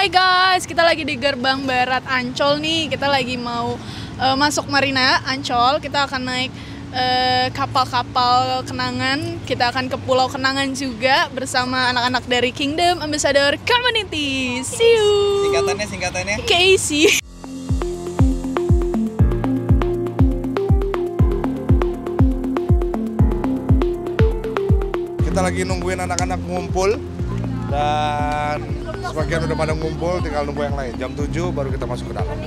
Hai guys, kita lagi di gerbang barat Ancol nih. Kita lagi mau masuk Marina Ancol. Kita akan naik kapal-kapal kenangan. Kita akan ke Pulau Kenangan juga bersama anak-anak dari Kingdom Ambassador Community. See you. Singkatannya. KC. Kita lagi nungguin anak-anak ngumpul dan sebagian udah pada ngumpul, tinggal nunggu yang lain. Jam 7 baru kita masuk ke dalam.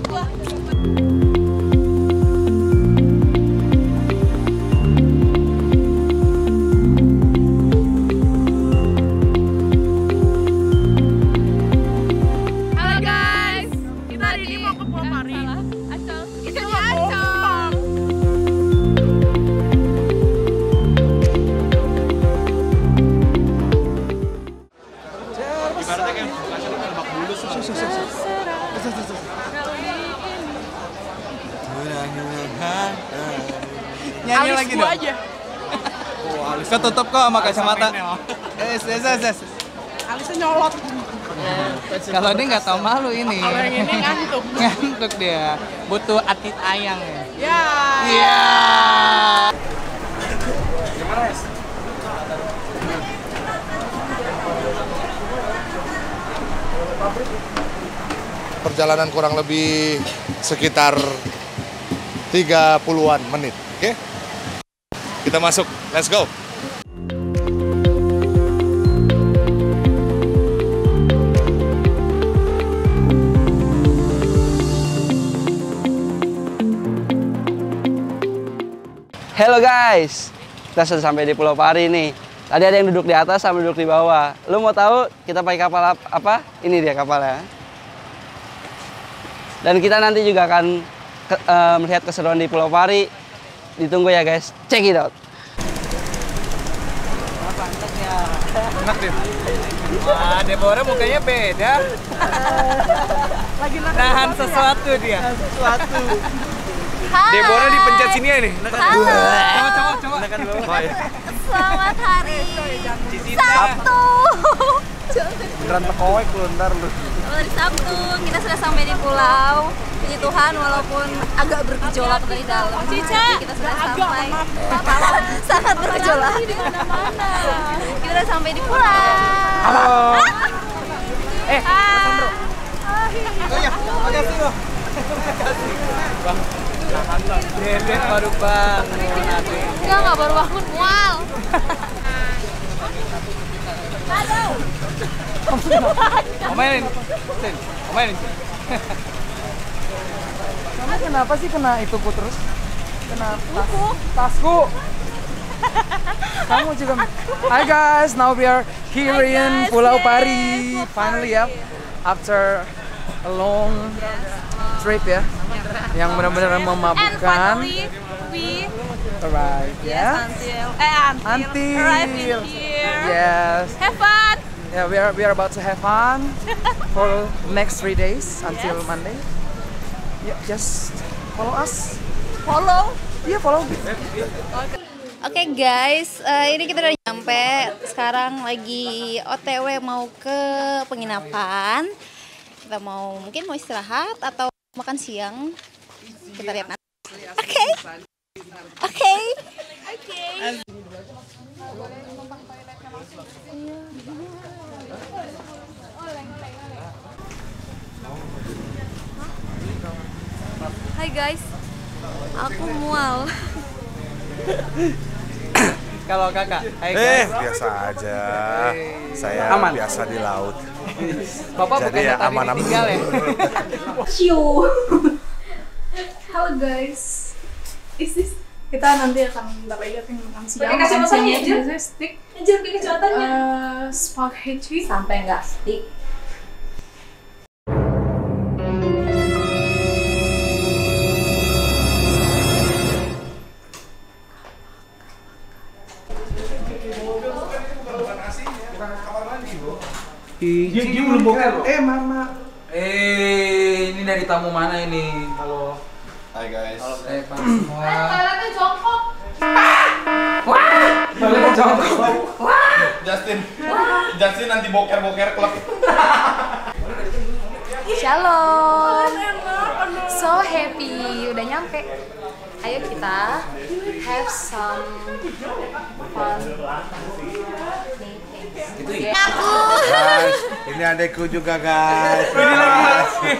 Halo guys, kita hari ini mau ke Pulau Pari. Ancol. Kita di Ancol. Nyanyi lagi dong. Aja. Ketutup kok sama kacamata. Alisnya nyolot. Kalau dia nggak tahu malu ini. Kalau yang ini ngantuk. Ngantuk dia. Butuh atit ayang ya. Ya. Iya. Gimana ya? Perjalanan kurang lebih sekitar 30-an menit. Oke? Kita masuk. Let's go. Halo guys, kita sudah sampai di Pulau Pari nih. Tadi ada yang duduk di atas sama duduk di bawah. Lu mau tahu kita pakai kapal apa? Ini dia kapalnya. Dan kita nanti juga akan melihat keseruan di Pulau Pari. Ditunggu ya guys, check it out. Enak deh. Wah, Deborah mukanya beda. Lagi Nahan sesuatu dia. Hai. Deborah dipencet sini ya nih. Halo. Coba. Selamat hari Sabtu. Beneran tekowek lu, ntar lu. Hari Sabtu kita sudah sampai di Pulau Puji Tuhan, walaupun agak bergejolak dari dalam. Cica, kita sudah sampai. Sangat bergejolak. Di mana-mana. Kita sudah sampai di pulau. Halo. Bebek baru bangun. Enggak baru bangun, mual. Halo. Omelin. Kamu kenapa sih kena ituku terus? Kena tasku. Kamu juga. Hi guys, now we are here in Pulau Pari. Finally ya, after a long trip ya, yang benar-benar memabukkan. We Alright, ya. until arrive in here. Yes. Have fun. Yeah, we are about to have fun for next 3 days until Monday. Yeah, just follow us. Follow. Iya, follow. Oke guys, ini kita udah nyampe. Sekarang lagi OTW mau ke penginapan. Kita mungkin mau istirahat atau makan siang. Kita lihat nanti. Oke. Hai guys, aku mual. Kalau kakak, hai guys. Biasa aja. Saya Aman. biasa di laut. Bapak Jadi bukannya ya tadi aman-aman. ditinggal ya? Halo guys. Kita nanti akan bentar lagi akan makan siang. Pakai kacamatanya aja. Biasanya stick. Jangan pakai kacamatanya. Spaghetti. Sampai nggak stick. Dia belum bokeh loh. Mama. Ini dari tamu mana ini? Halo. Hai guys. Pak semua. Toiletnya jongkok. Toiletnya jongkok. Justin nanti boker klub. Shalom. So happy udah nyampe. Ayo kita have some fun. Guys, ini adekku juga guys. Ini lagi.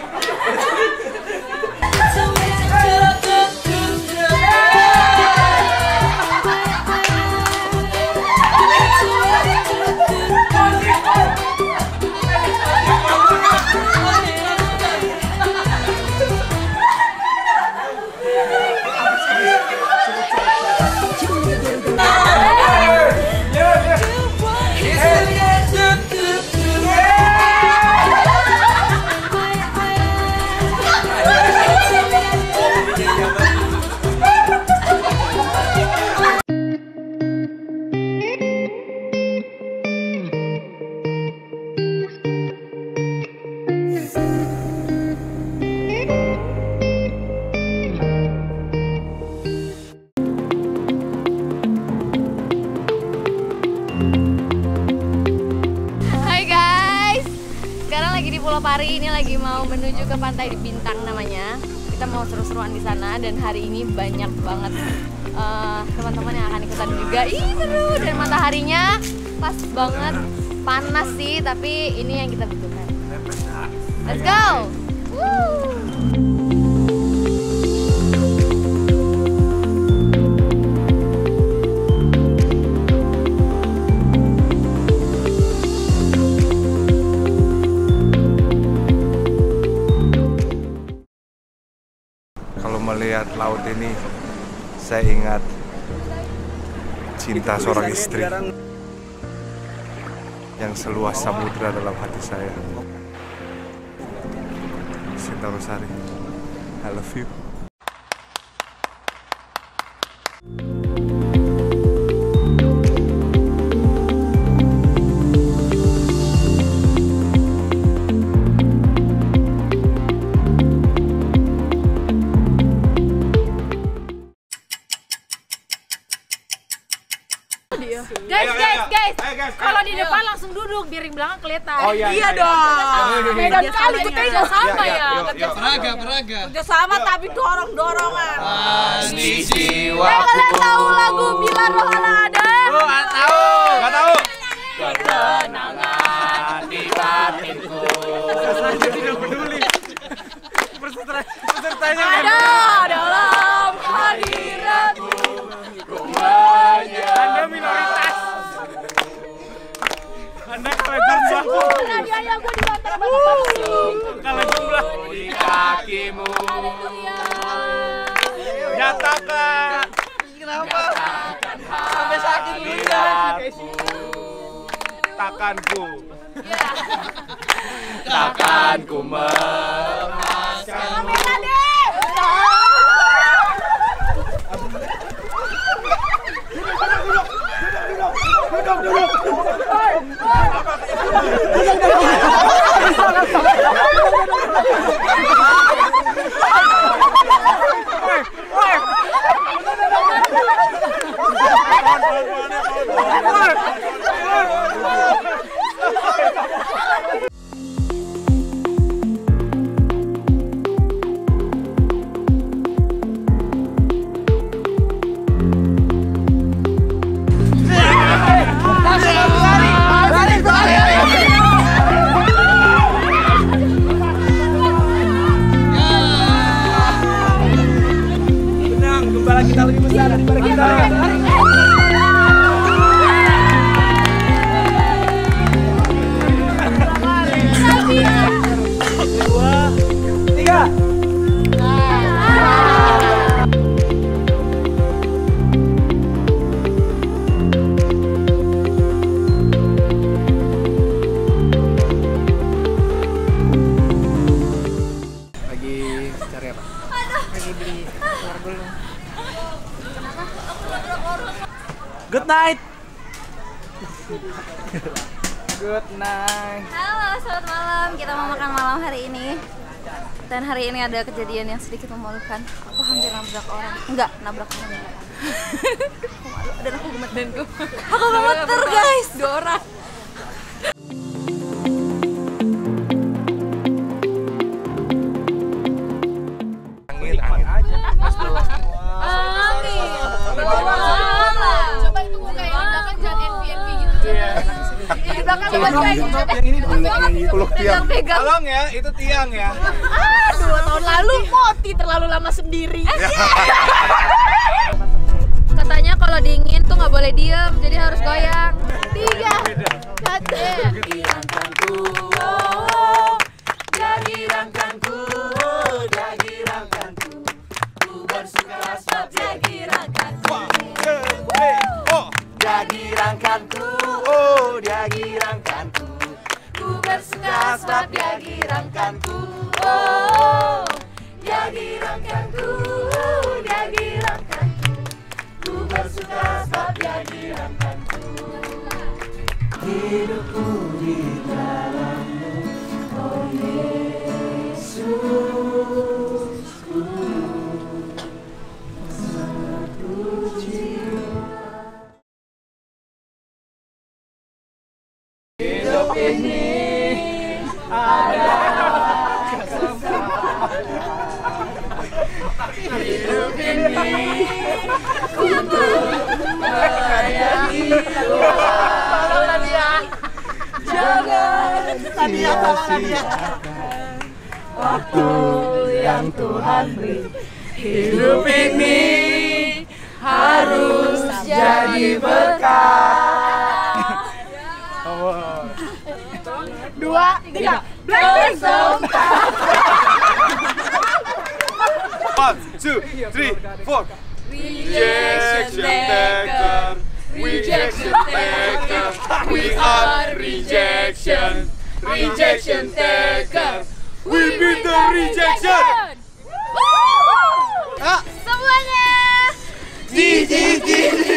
Pulau Pari ini lagi mau menuju ke Pantai Bintang namanya. Kita mau seru-seruan di sana dan hari ini banyak banget teman-teman yang akan ikutan juga. Ih seru, dan mataharinya pas banget, panas sih tapi ini yang kita butuhkan. Let's go. Woo. Melihat laut ini, saya ingat cinta seorang istri yang seluas samudra dalam hati saya. Sinta Rosari, I love you. Guys, kalau di depan langsung duduk biar yang belakang kelihatan. Oh iya dong. Beda kali kita juga sama ya. Peraga. Kerja sama tapi dorong-dorongan. Pasti jiwa. Kalian tahu lagu Bila Roh Allah Ada? Nggak tahu. Ketenangan di batinku. Tidak peduli. Pesertanya ada dalam hadiratmu. Anda minoritas. Anda kalah jumlah. Tadi ayah gue di antara bapak-bapak. Kalah jumlah. Di kakimu. Nyatakan. Kenapa? Sampai sakit dulu. Takkanku. Takkanku melepaskanmu. Duduk. Kita lebih besar daripada kita. Good night. Good night. Halo, selamat malam. Kita mau makan malam hari ini. Dan hari ini ada kejadian yang sedikit memalukan. Aku hampir nabrak orang. Enggak, nabrak orang. Aku malu, dan aku gemeter. Aku gemeter, guys. 2 orang. Peluk tiang. Tolong ya, itu tiang ya. 2 tahun lalu Moti terlalu lama sendiri. Katanya kalau dingin tuh nggak boleh diem, jadi harus goyang. 3, Waktu yang Tuhan beri, hidup ini harus jadi berkah. 2, 3, bersumpah. 1, 2, 3, 4. Rejection taker, rejection taker, we are rejection, rejection taker, we beat the rejection. Semuanya. Di